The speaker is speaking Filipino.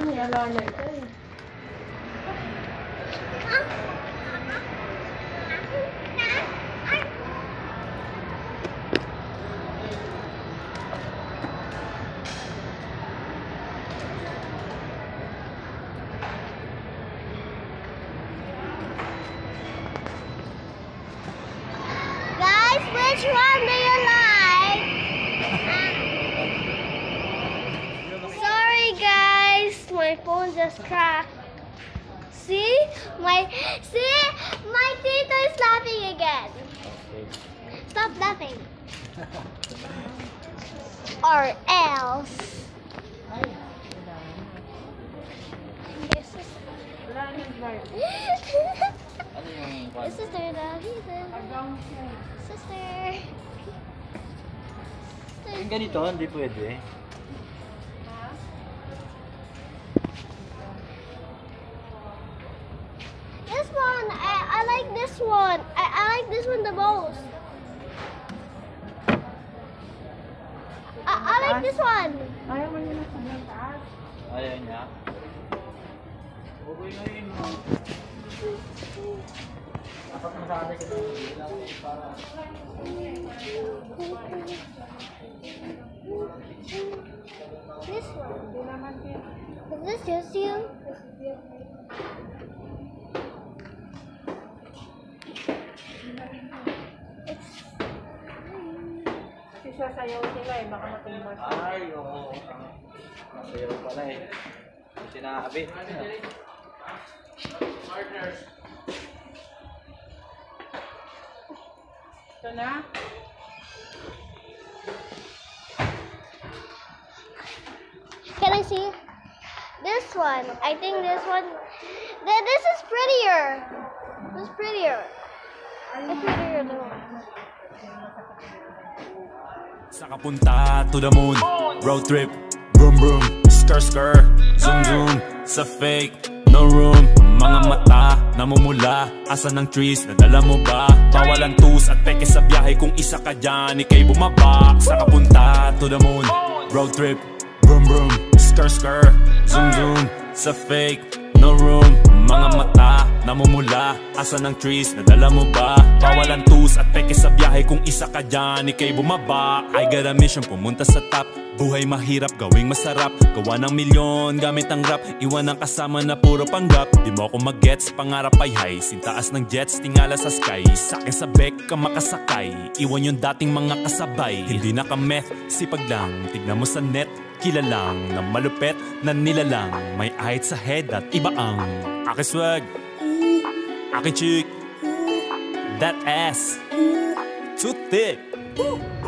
may alala ito eh. Which one do you like? Sorry guys, my phone just cracked. See? My Tito is laughing again. Stop laughing. Or else. This is the Sister. Yung ganito, hindi pwede. This one, I like this one. I like this one the most. I like this one. Ayaw mo nila sa taas. Ayaw niya. Okay na yun. Dapat masabi ko para... This one. Is this just you? Kasi sasayaw sila eh, baka matumbas. Ay, oo. Masayaw pala eh. Sinabi. Partners. Ito na. Can I see? This one. I think this one. This is prettier. This is prettier. It's prettier though. Sa kapunta to the moon, road trip, vroom vroom, skr skr, zoom zoom, sa fake, no room. Mga mata, namumula, asan ng trees, nadala mo ba? Bawalan tus at peke sa biyahe, kung isa ka dyan, ikay bumaba. Sa kapunta to the moon, road trip, vroom vroom, skr skr, zoom zoom, sa fake, no room. Mga mata, namumula, asan ng trees, nadala mo ba? Bawalan tus at peke sa biyahe, kung isa ka dyan, ikay bumaba. I got a mission, pumunta sa top. Buhay mahirap, gawing masarap. Gawa ng milyon, gamit ang rap. Iwan ang kasama na puro panggap. Di mo ako mag-gets, pangarap ay high. Sintaas ng jets, tingala sa sky. Sakin sa bek ka makasakay. Iwan yung dating mga kasabay. Hindi na ka-meth, sipag lang. Tignan mo sa net, kilalang na malupet na nilalang. May ahit sa head at iba ang aking swag, aking chick, that ass, too thick.